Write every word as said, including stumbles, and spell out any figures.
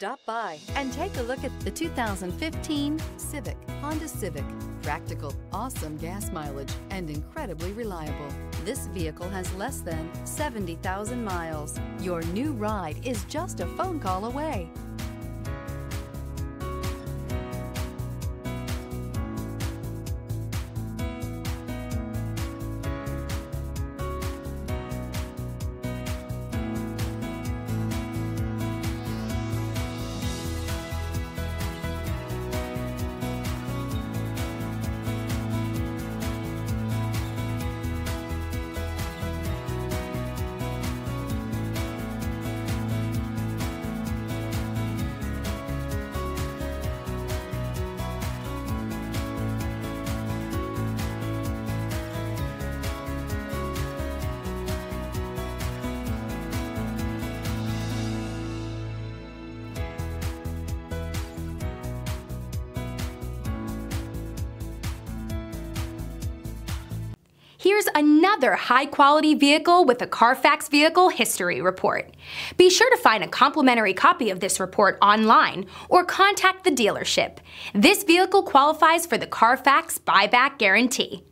Stop by and take a look at the two thousand fifteen Civic, Honda Civic. Practical, awesome gas mileage, and incredibly reliable. This vehicle has less than seventy thousand miles. Your new ride is just a phone call away. Here's another high-quality vehicle with a Carfax Vehicle History Report. Be sure to find a complimentary copy of this report online or contact the dealership. This vehicle qualifies for the Carfax Buyback Guarantee.